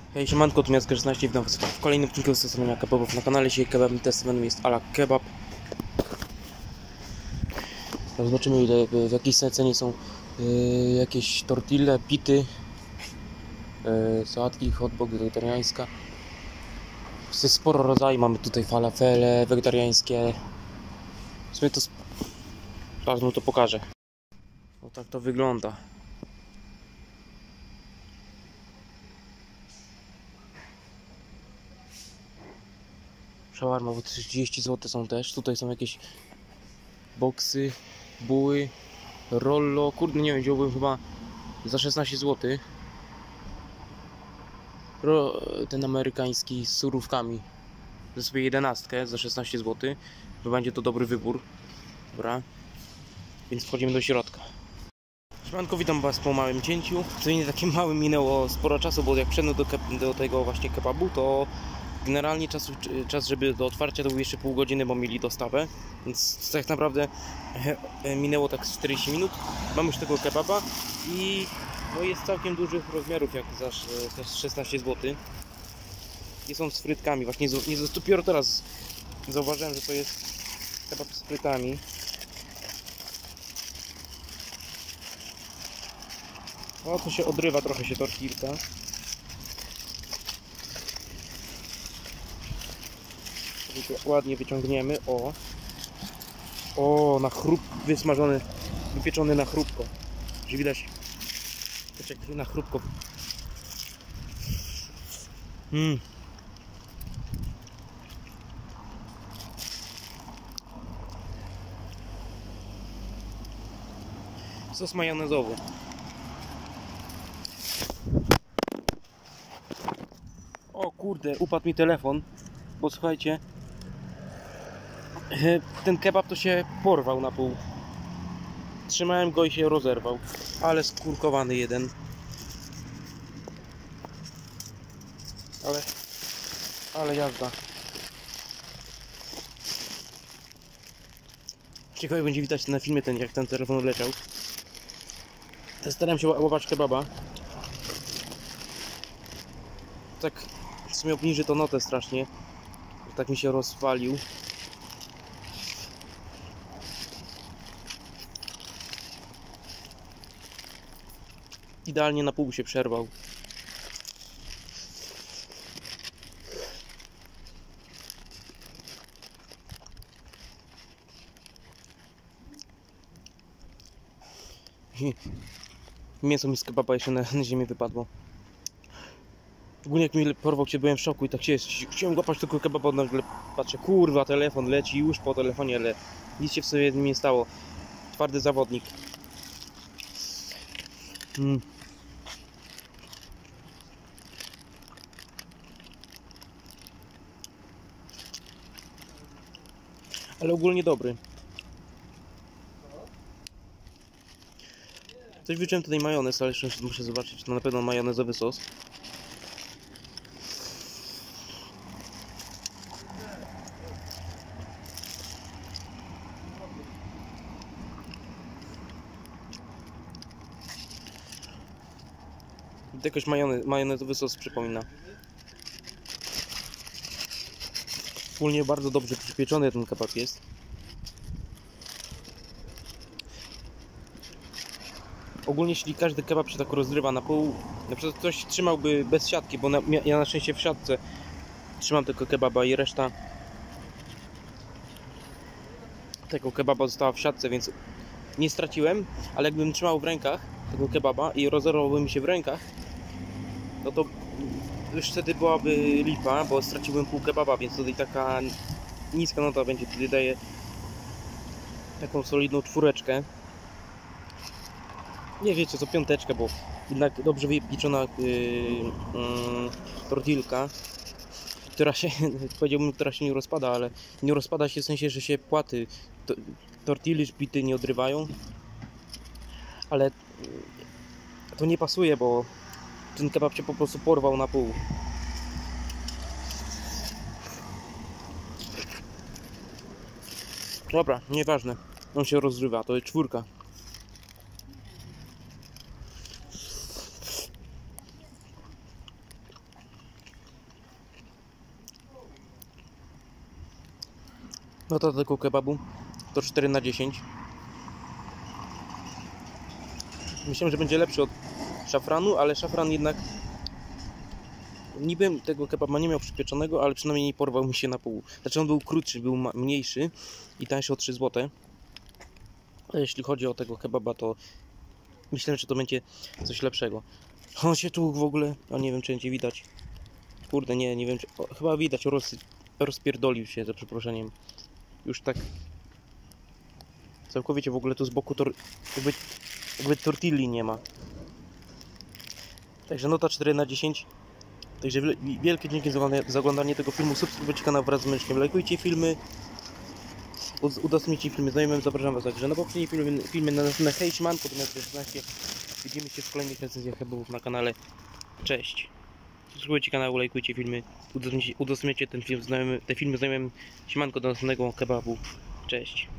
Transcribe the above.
Hej, siemanko, tu Miasto 16, witam was w kolejnym odcinku z testowania kebabów na kanale. Dzisiaj kebabem testowanym jest Ala Kebab. Zobaczymy, ile w jakiej cenie są jakieś tortille, pity, sałatki, hotdog wegetariańska. Jest sporo rodzajów, mamy tutaj falafele wegetariańskie. W sumie to zaraz mu to pokażę. O, tak to wygląda. Shawarma, bo 30 zł są też. Tutaj są jakieś boksy, buły, rollo. Kurde, nie wiem, wziąłbym chyba za 16 zł. Ten amerykański z surówkami. Ze sobie 11 za 16 zł. To będzie to dobry wybór. Dobra. Więc wchodzimy do środka. Siemanko, witam was po małym cięciu. Co nie takim małym, minęło sporo czasu, bo jak wszedłem do tego właśnie kebabu, to generalnie czas, żeby do otwarcia to był jeszcze pół godziny, bo mieli dostawę. Więc tak naprawdę minęło tak 40 minut. Mam już tego kebaba i no jest całkiem dużych rozmiarów, jak za 16 zł. I są z frytkami. Właśnie dopiero teraz zauważyłem, że to jest kebab z frytami. O, to się odrywa trochę się tortilka. Ładnie wyciągniemy. O, na chrup wysmażony, wypieczony na chrupko. Że widać, na chrupko. Sos majonezowy. O kurde, upadł mi telefon, bo słuchajcie, ten kebab to się porwał na pół. Trzymałem go i się rozerwał, ale skurkowany jeden. Ale jazda. Ciekawe będzie widać na filmie, jak ten telefon odleciał. Starałem się łapać kebaba. Tak w sumie obniży to notę strasznie. Tak mi się rozwalił. Idealnie na pół się przerwał. Mięso mi z kebaba jeszcze na ziemię wypadło. Ogólnie jak mi porwał się, byłem w szoku i tak chciałem łapać tylko kebaba, nagle patrzę, kurwa, telefon leci już po telefonie, ale nic się w sobie nie stało. Twardy zawodnik. Ale ogólnie dobry. Coś wyczułem tutaj majonez, ale jeszcze muszę zobaczyć. No na pewno majonezowy sos. Jakoś majonezowy sos przypomina. Ogólnie bardzo dobrze przypieczony ten kebab jest. Ogólnie jeśli każdy kebab się tak rozrywa na pół, na przykład ktoś trzymałby bez siatki, bo ja na szczęście w siatce trzymam tylko kebaba i reszta tego kebaba została w siatce, więc nie straciłem, ale jakbym trzymał w rękach tego kebaba i rozerwałby mi się w rękach, no to już wtedy byłaby lipa, bo straciłbym pół kebaba, więc tutaj taka niska nota będzie, tutaj daje taką solidną 4. Nie wiecie co, 5, bo jednak dobrze wypieczona tortilka, która się, powiedziałbym, która się nie rozpada, ale nie rozpada się w sensie, że się płaty tortilli, pity nie odrywają, ale to nie pasuje, bo ten kebab się po prostu porwał na pół. Dobra, nieważne, on się rozrywa, to jest 4. No to tego kebabu to 4 na 10. Myślałem, że będzie lepszy od szafranu, ale szafran jednak niby tego kebaba nie miał przypieczonego, ale przynajmniej nie porwał mi się na pół. Znaczy on był krótszy, był mniejszy i tańszy o 3 zł. Ale jeśli chodzi o tego kebaba, to myślę, że to będzie coś lepszego. On się tu w ogóle, nie wiem czy będzie widać. Kurde, nie wiem, czy, chyba widać, rozpierdolił się, za przeproszeniem. Już tak całkowicie w ogóle tu z boku jakby tortilli nie ma. Także nota 4 na 10. Także wielkie dzięki za oglądanie tego filmu. Subskrybujcie kanał wraz z myszkiem. Lajkujcie filmy. Udostępnijcie filmy znajomym. Zapraszam was także na poprzednie filmy na Hej Siemanko 16. Widzimy się w kolejnych recenzjach kebabów na kanale. Cześć. Subskrybujcie kanał, lajkujcie filmy. Udostępniajcie te filmy znajomym. Siemanko do następnego kebabu. Cześć.